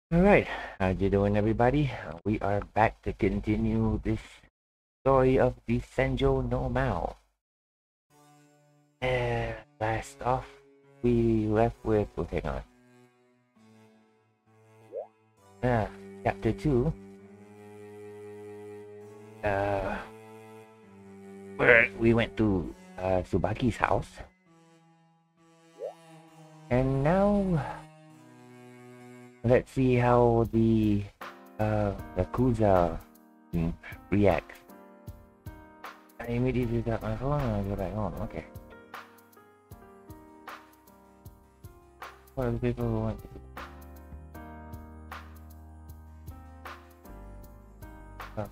All right, how you doing, everybody? We are back to continue this story of the Senjo no Mao. And last off, we left with, oh, hang on. Chapter 2, uh, where we went to Subaki's house. And now, let's see how the Yakuza reacts. I immediately got my phone and I go back home. Okay. What are the people who want to? Oh,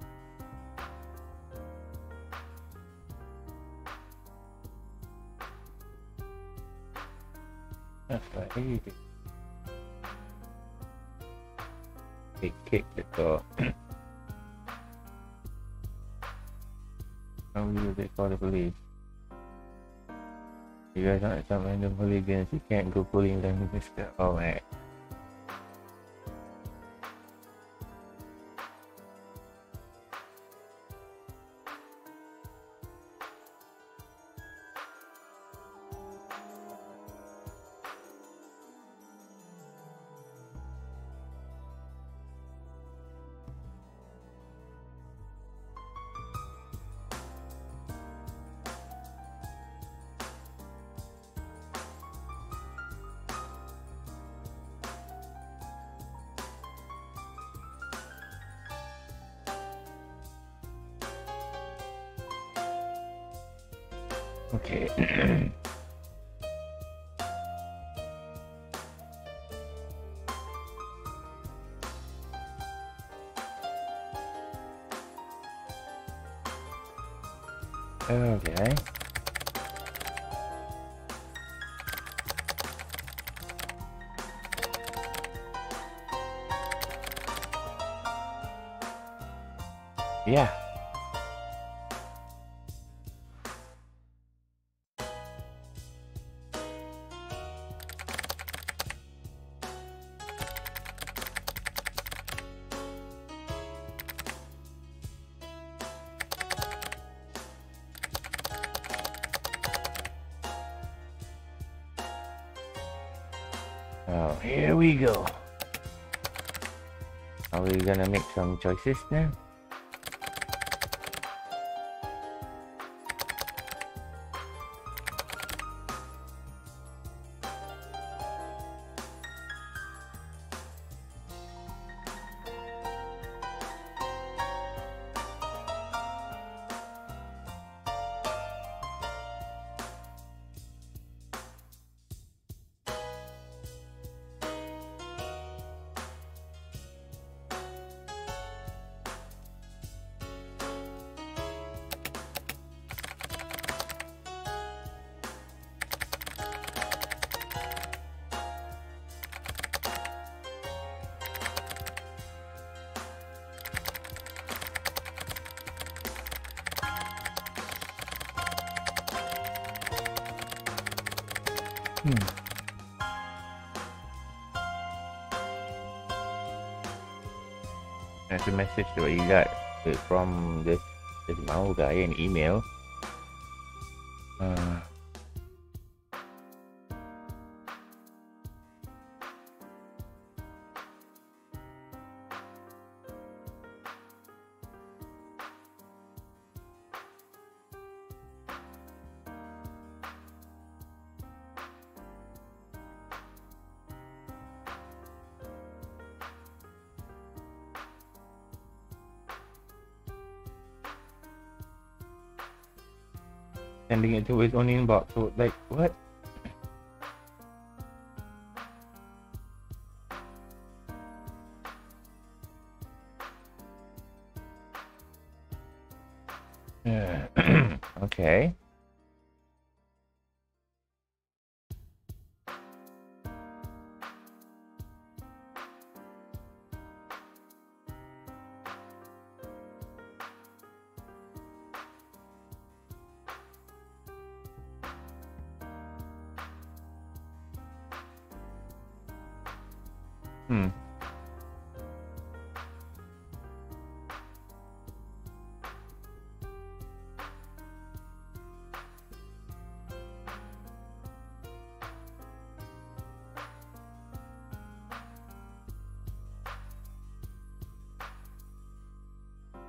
that's right. They kicked the door. How will they call the police? You guys aren't some random hooligans. You can't go bullying them, Mr. Oh man. Okay. Okay. Yeah. Oh, here we go. Are we gonna make some choices now? That's a message that you got from this Mao guy, an email. Sending it to his own inbox. So, like, what? Okay.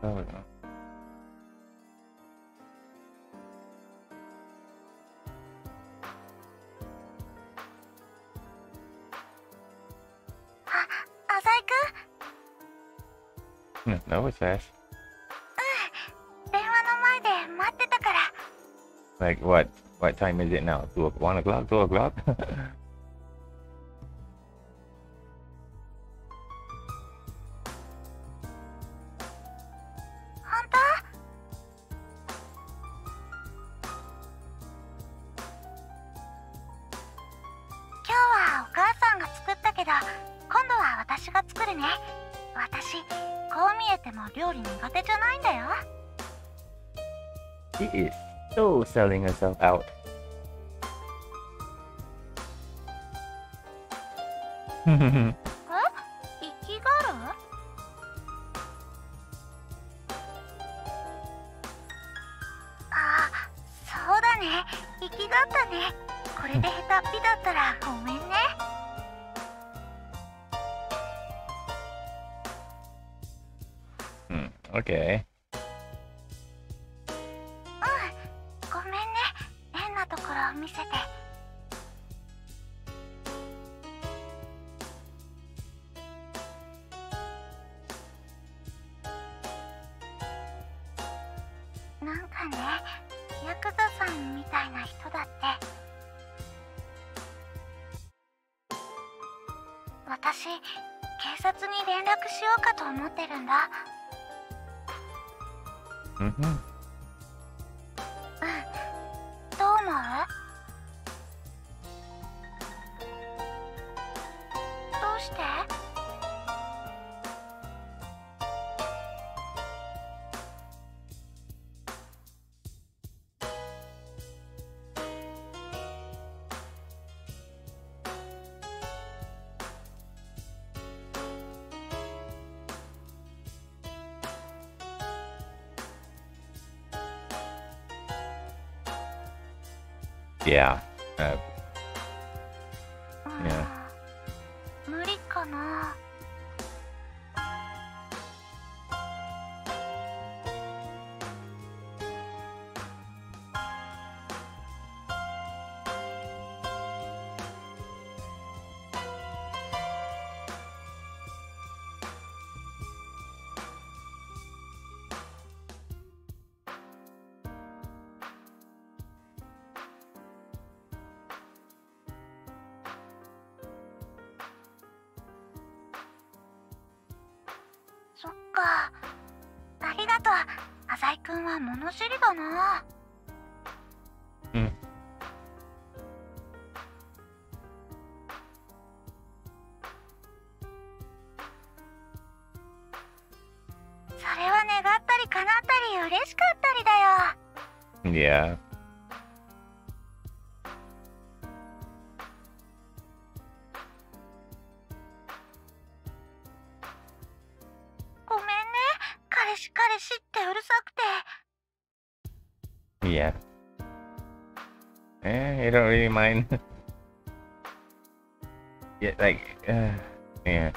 そうだな。 浅井くん。 No, it's fast. 電話の前で待ってたから。 Like what? What time is it now? 1 o'clock? 2 o'clock? 本当？今日はお母さんが作ったけど、今度は私が作るね。私、こう見えても料理苦手じゃないんだよ。 She is so selling herself out. え？生きがる？あ、そうだね。生きがったね。これで下手っぴだったらごめんね。 Okay. ごめんね。変なところを見せて。なんかね、ヤクザさんみたいな人だって。私、警察に連絡しようかと思ってるんだ。どう思う？どうして？ Yeah. 無理かな。そっか。ありがとう。浅井くんは物知りだな。それは願ったり叶ったり嬉しかったりだよ。 Yeah. ごめんね。彼氏ってうるさくて。 Yeah. You don't really mind. Yeah, like, yeah.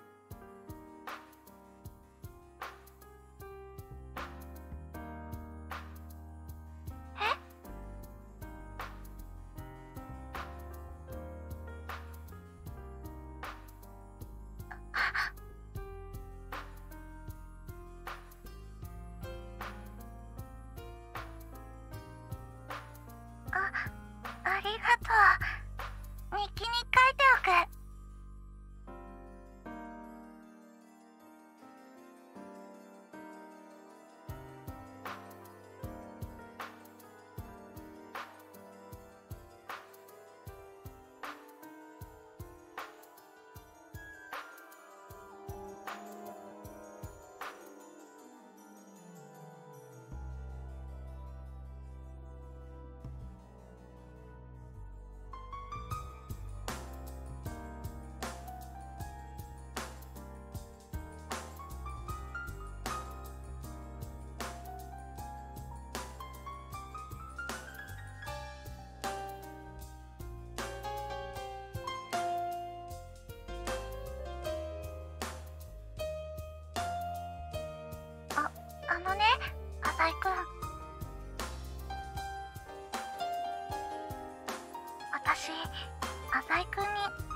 ありがとう。日記に書いておく。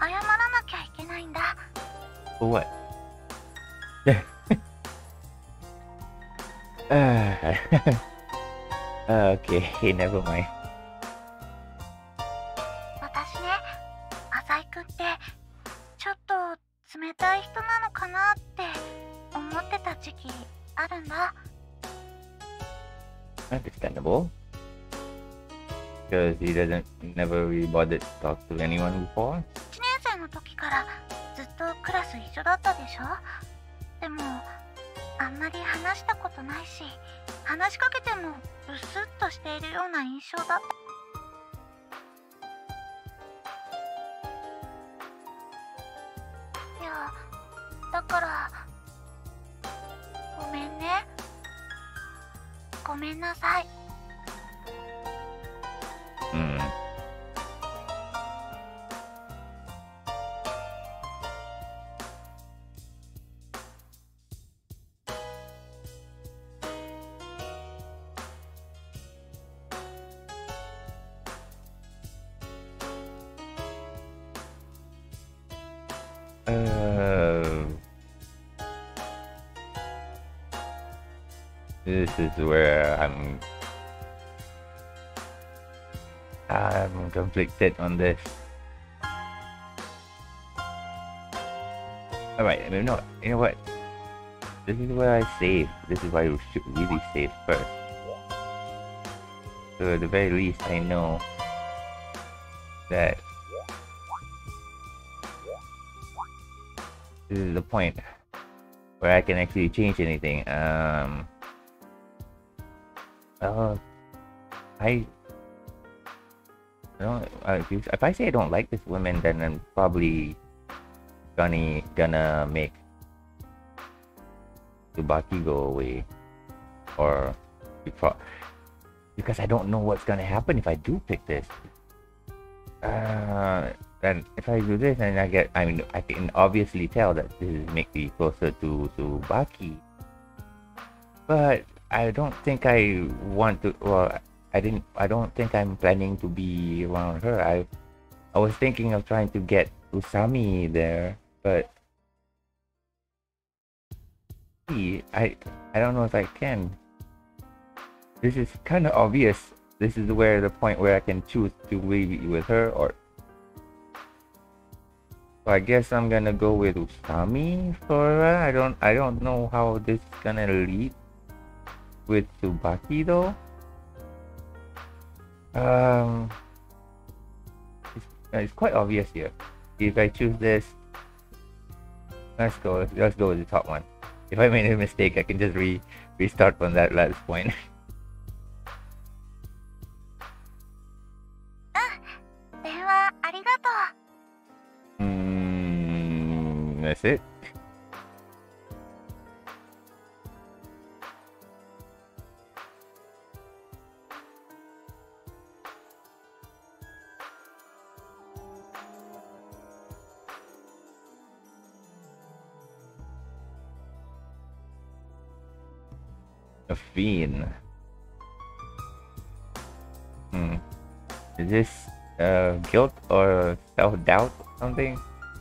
謝らなきゃいけないんだ。 For what? Okay, never mind. 私ね、浅井くんってちょっと冷たい人なのかなって思ってた時期あるんだ。 Understandable. Because he never really bothered to talk to anyone before. 1年生の時からずっとクラス一緒だったでしょ。でもあんまり話したことないし、話しかけてもブスッとしているような印象だった。いや、だからごめんね。ごめんなさい。 Hmm. This is where I'm conflicted on this. Alright, I mean, no, you know what? This is where I save. This is why you should really save first. So at the very least, I know that this is the point where I can actually change anything. I don't. If I say I don't like this woman, then I'm probably gonna make Tsubaki go away, or because I don't know what's gonna happen if I do pick this. Then if I do this, and I can obviously tell that this is make me closer to Tsubaki, but I don't think I want to. Well, I don't think I'm planning to be around her. I was thinking of trying to get Usami there, but I don't know if I can. This is kind of obvious. This is where the point where I can choose to be with her, or so I guess I'm gonna go with Usami for her. I don't know how this is gonna lead with Tsubaki though. It's quite obvious here. If I choose this, let's go with the top one. If I made a mistake, I can just restart on that last point. That's it. A fiend. Is this guilt or self-doubt or something?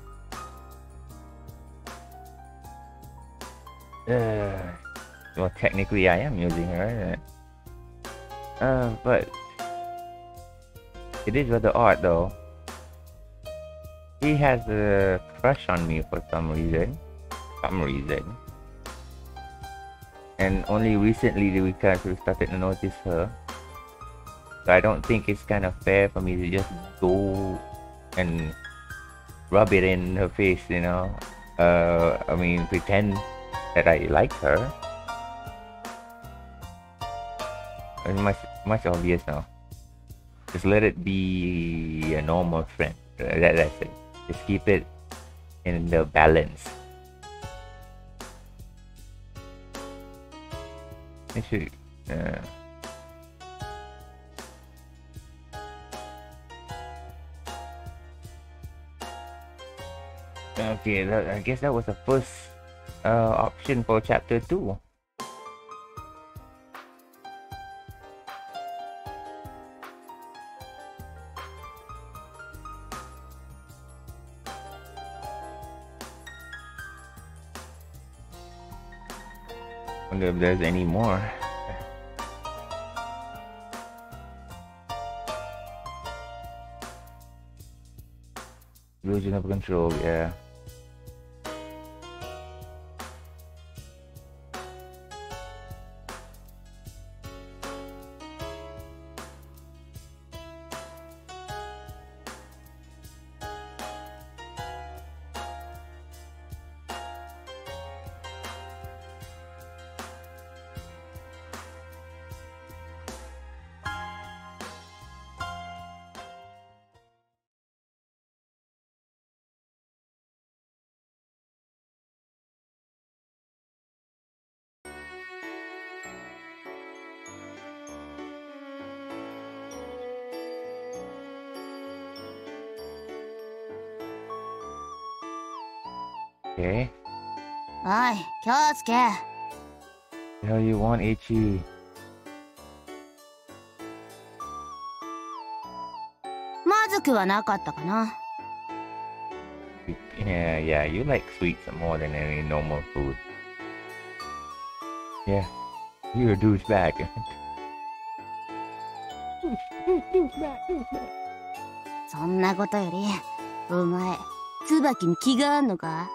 Well, technically I am using her. But it is rather odd though. He has a crush on me for some reason. And only recently did we kind of started to notice her. So I don't think it's kind of fair for me to just go and rub it in her face, you know. I mean, pretend that I like her. It's much obvious now. Just let it be a normal friend. That's it. Just keep it in the balance. Actually, okay, I guess that was the first option for chapter 2. wonder if there's any more. Illusion of control, yeah. Okay. おい、京介。 The hell you want, Ichi? まずくはなかったかな。 Yeah, you like sweets more than any normal food. Yeah, you're a douchebag. そんなことより、お前、椿に気があんのか？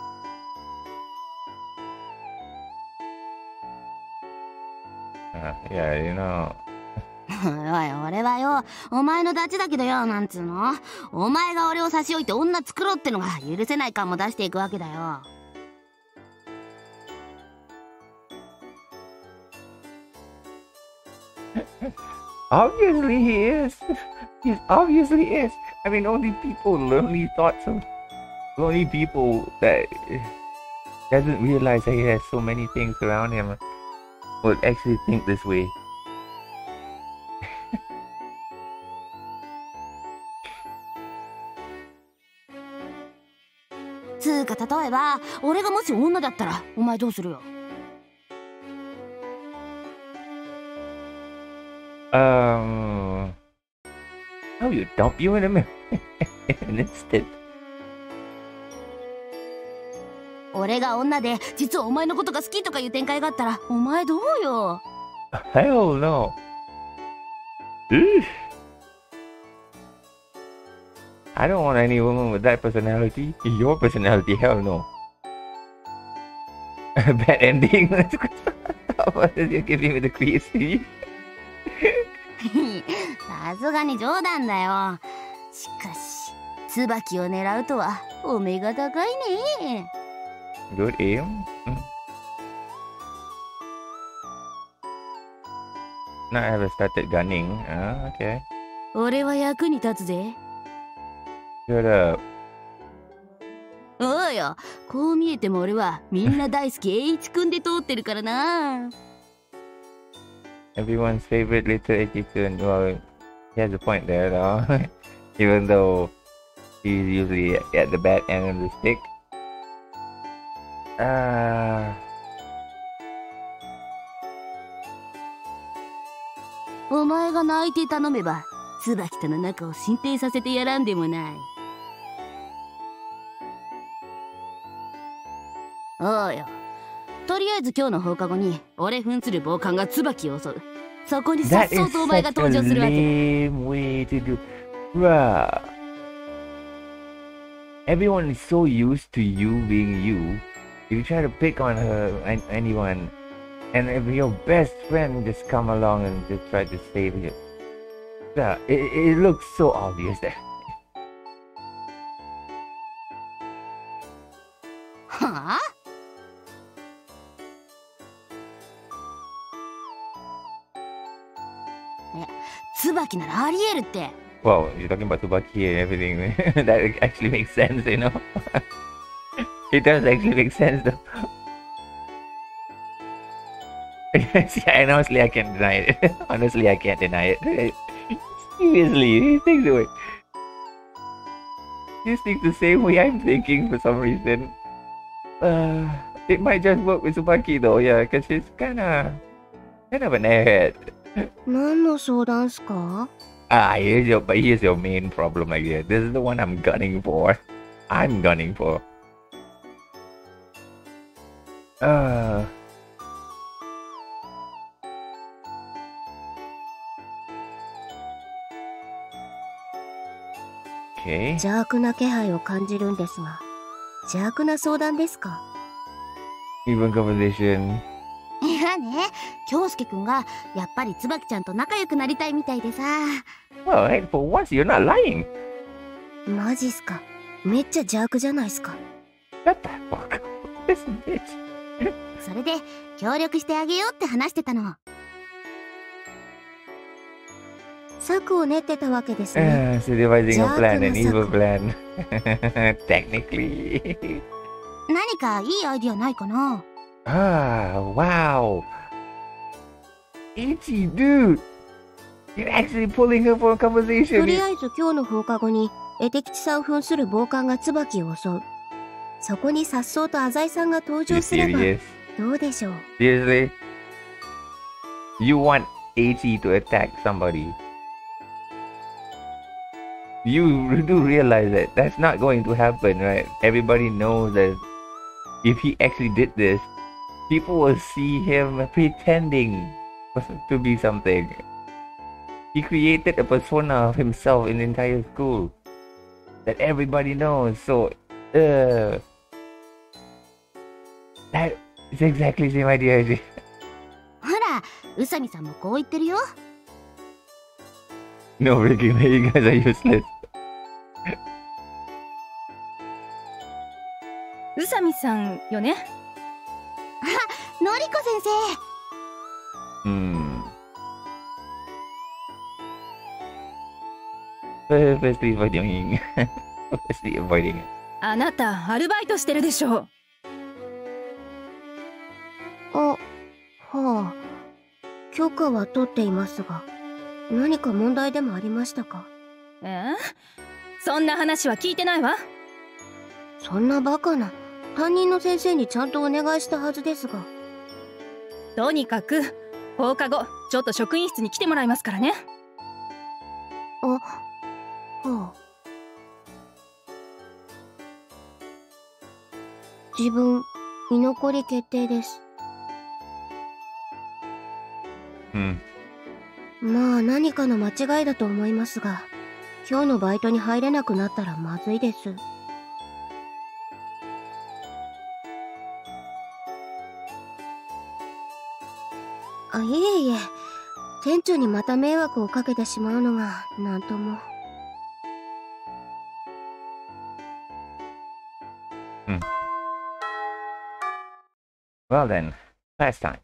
Yeah, you know. おい、俺はよ、お前のダチだけどよ、なんつうの？お前が俺を差し置いて女作ろうってのが許せない感も出していくわけだよ。 Obviously he is. He obviously is. I mean, only people that doesn't realize that he has so many things around him would actually think this way. つうか、例えば俺がもし女だったらお前どうするよ？ Oh, you dump you in an instant. 俺が女で実はお前のことが好きとかいう展開があったらお前どうよ？ Hell no. I don't want any woman with that personality. Your personality, hell no. Bad ending. You're giving me the crease. さすがに冗談だよ。しかし、椿を狙うとはお目が高いね。 Good aim. Not ever started gunning. Okay. 俺は役に立つぜ。 Shut up. おうよ、こう見えても俺はみんな大好き栄一くんで通ってるからな。 Everyone's favorite little Ichi-kun. Well, he has a point there, though. Even though he's usually at the bad end of the stick. お前が泣いて頼めば椿との仲を進展させてやらんでもない。おうよ、とりあえず今日の放課後に俺扮する暴漢が椿を襲う。そこにさっそうとお前が登場するわけだ。 lame way to do. Bruh. Everyone is so used to you being you. If you try to pick on anyone, and if your best friend just come along and just try to save you, bruh, it looks so obvious there. はあ？椿ならありえるって。 Well, you're talking about Tsubaki and everything. That actually makes sense, you know? It does actually make sense, though. And honestly, I can't deny it. Honestly, I can't deny it. Seriously, he thinks the way. He thinks the same way I'm thinking for some reason. It might just work with Tsubaki, though, yeah, because she's kind of an airhead. 何の相談すか？ Here's your main problem, I guess. This is the one I'm gunning for. I'm gunning for. Okay. 邪悪な気配を感じるんですが、邪悪な相談ですか？ Even conversation. いやね、京介くんがやっぱり椿ちゃんと仲良くなりたいみたいでさ。 Well, hey, for once you're not lying. マジっすか。めっちゃ邪悪じゃないっすか。 Shut the fuck up. This bitch. それで協力してあげようって話してたの。策を練ってたわけですね。 So devising a plan, an evil Jack plan. Technically. 何かいいアイディアないかな？ Ah, wow. Ichi, dude. You're actually pulling her for a と conversation. りあえず今日の放課後に絵的地さん扮する暴漢が椿を襲う。そこに颯爽と浅井さんが登 You 場すれば serious? どうでしょう？ Seriously? You want Ichi to attack somebody? You do realize that that's not going to happen, right? Everybody knows that if he actually did this, people will see him pretending to be something. He created a persona of himself in the entire school that everybody knows. So, that is exactly the same idea. ほら、宇佐美さんもこう言ってるよ。 No, Ricky, you guys are useless. 宇佐美さんよね。 のりこ先生。 Purposely avoiding. Purposely avoiding it. あなたアルバイトしてるでしょう。 はあ。許可は取っていますが、何か問題でもありましたか？ そんな話は聞いてないわ。 そんなバカな。担任の先生にちゃんとお願いしたはずですが。 とにかく放課後ちょっと職員室に来てもらいますからね。 はあ。自分、居残り決定です。まあ何かの間違いだと思いますが、今日のバイトに入れなくなったらまずいです。いえいえ、店長にまた迷惑をかけてしまうのがなんとも。 Well then, last time.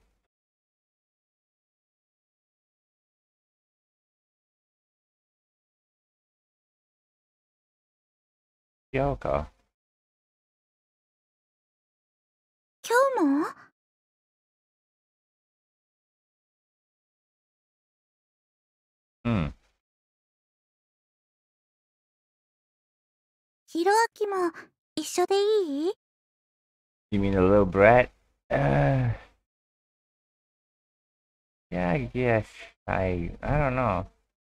Yoko. 今日も？ひろあきも一緒でいい？ You mean a little brat? Yeah, I guess. I don't know.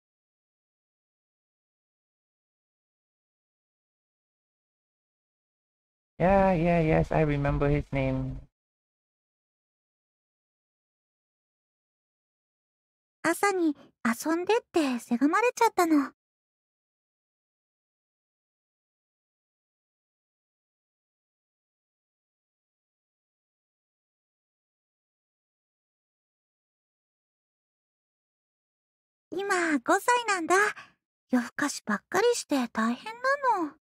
Yes, I remember his name. 朝に遊んでってせがまれちゃったの。今5歳なんだ。夜更かしばっかりして大変なの。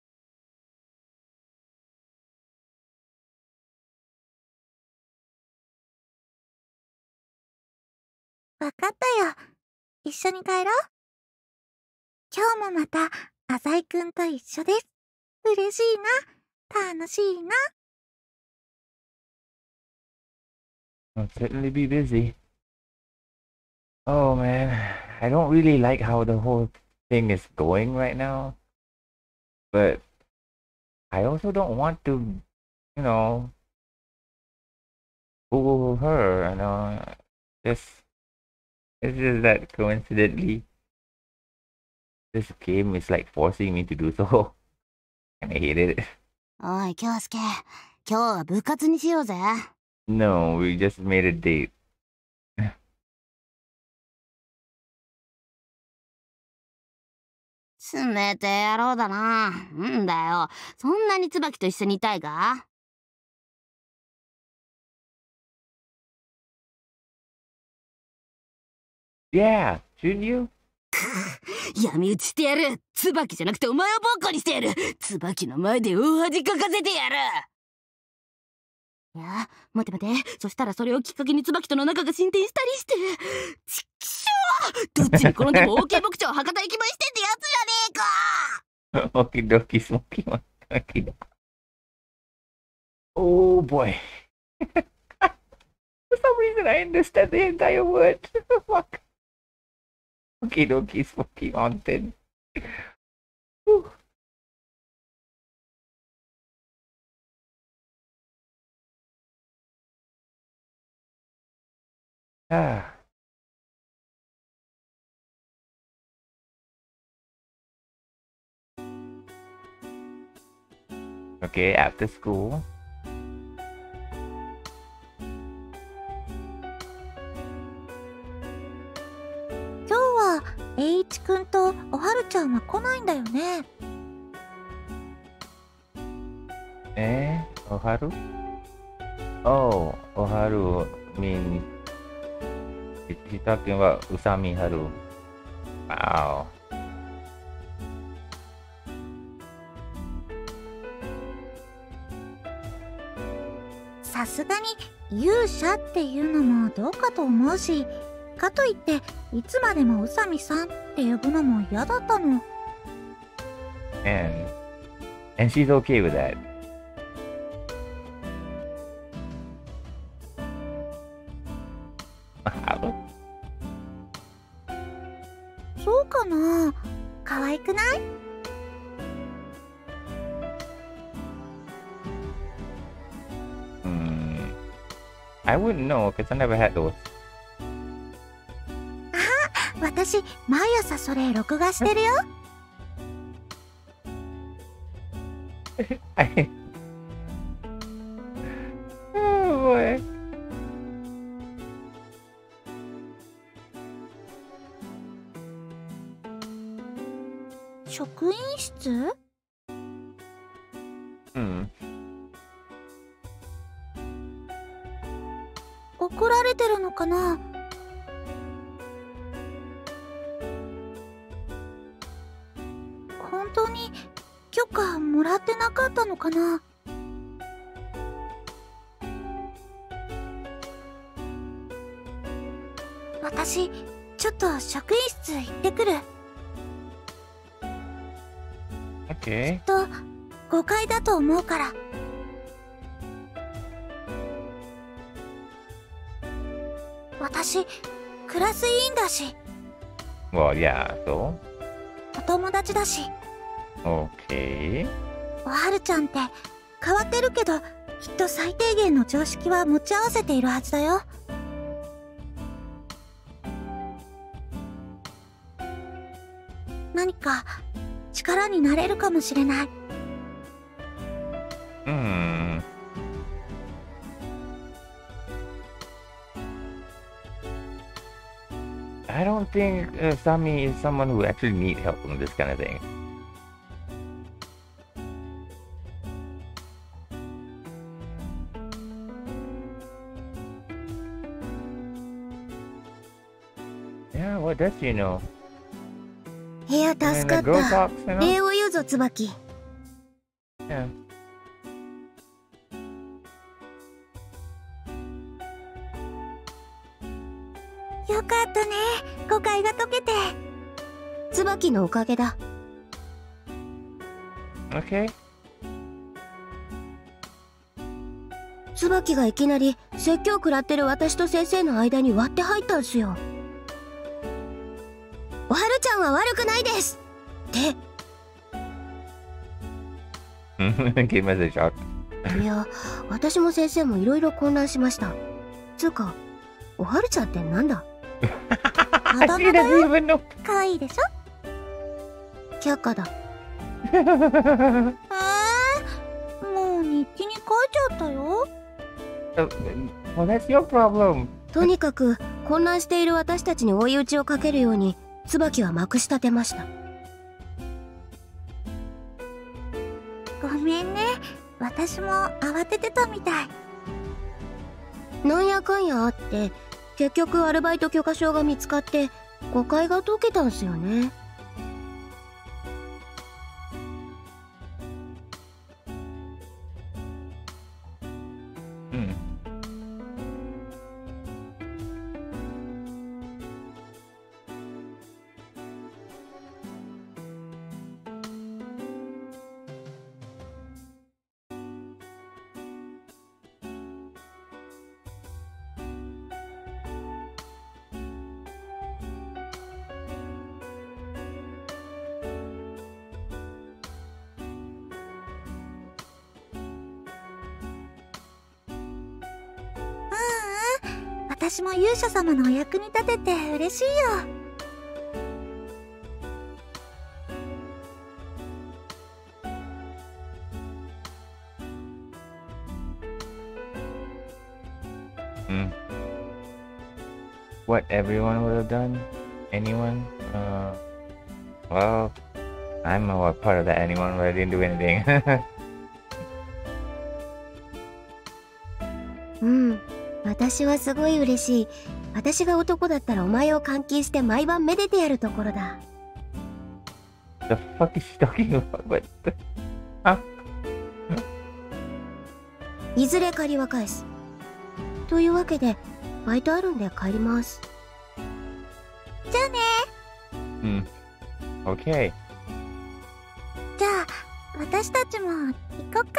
わかったよ。一緒に帰ろう。今日もまた浅井くんと一緒です。嬉しいな。楽しいな。 I'll certainly be busy. Oh man, I don't really like how the whole thing is going right now. But I also don't want to, fool her, It's just that coincidentally, this game is like forcing me to do so. And I hate it. おい、京介。今日は部活にしようぜ。 No, we just made a date. 冷てえ野郎だな。んだよ。そんなに椿と一緒にいたいか？ Yeah, shouldn't you? 闇討ちしてやる。椿じゃなくてお前をボッコにしてやる。椿の前で大恥かかせてやる。いや、待て待て。そしたらそれをきっかけに椿との仲が進展したりして。ちっきしょー。どっちに転んでも OK 牧場博多駅前してってやつじゃねえか。 Okie dokie, smoky monkey. Oh boy. For some reason, I understand the entire word. Fuck. Okie dokie, smoky mountain. Whew. Ah. Okay, after school. 今日は栄一くんとおはるちゃんは来ないんだよね。 Oharu? Oh, Oharu means he's talking about Usami Haru. Wow. さすがに勇者っていうのもどうかと思うし、かといっていつまでも宇佐美さんって呼ぶのも嫌だったの。 And she's okay with that. そうかな。可愛くない？ I wouldn't know because I never had those. 私毎朝それ録画してるよ。 Oh boy. 職員室？怒られてるのかな？本当に許可もらってなかったのかな？私ちょっと職員室行ってくる。 Okay. と誤解だと思うから。私クラス委員だし。 Well, yeah, so. お友達だし。 Okay. おはるちゃんって変わってるけど、きっと最低限の常識は持ち合わせているはずだよ。何か力になれるかもしれない。 I don't think Sami is someone who actually needs help in this kind of thing. Yeah, what does she know? 部屋助 And か the っ girl た。 talks, you know? 礼を言うぞ、椿。 Yeah. よかったね。誤解が解けて。椿のおかげだ。 Okay. 椿がいきなり説教食らってる私と先生の間に割って入ったんすよ。おはるちゃんは悪くないですって。 Gave us a shock. いや、私も先生もいろいろ混乱しました。つうか、おはるちゃんってなんだ？ あだ名だよ。可愛いでしょ？ 却下だ。 もう日記に書いちゃったよ。 Well, that's your problem. とにかく混乱している私たちに追い打ちをかけるように椿はまくし立てました。 めんね。私も慌ててたみたい。 なんやかんやあって結局アルバイト許可証が見つかって誤解が解けたんすよね。 うん。 私も勇者様のお役に立てて嬉しいよ。 What everyone would have done? Anyone? Well, I'm a part of that anyone, but I didn't do anything. うん、私はすごい嬉しい。私が男だったらお前を監禁して毎晩めでてやるところだ。 The fuck is she talking about? What the... Huh? いずれ借りは返す。というわけでバイトあるんで帰ります。 じゃあね。 Okay. じゃあ私たちも行こっか。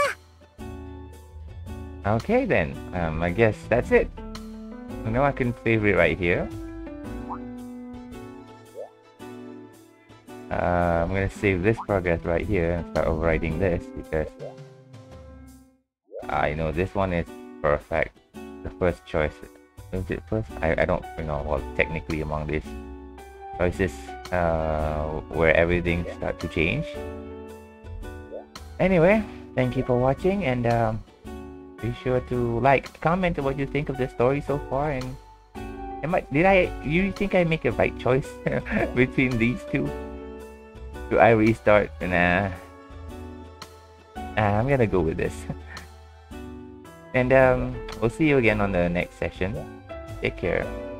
Okay then. I guess that's it. So now I can save it right here. I'm gonna save this progress right here and start overwriting this because I know this one is perfect. The first choice. Is it first? I don't know. Well, technically among these choices, where everything starts to change. Anyway, thank you for watching and be sure to like, comment what you think of the story so far. And you think I make a right choice between these two? Do I restart? Nah, I'm gonna go with this. And we'll see you again on the next session. Take care.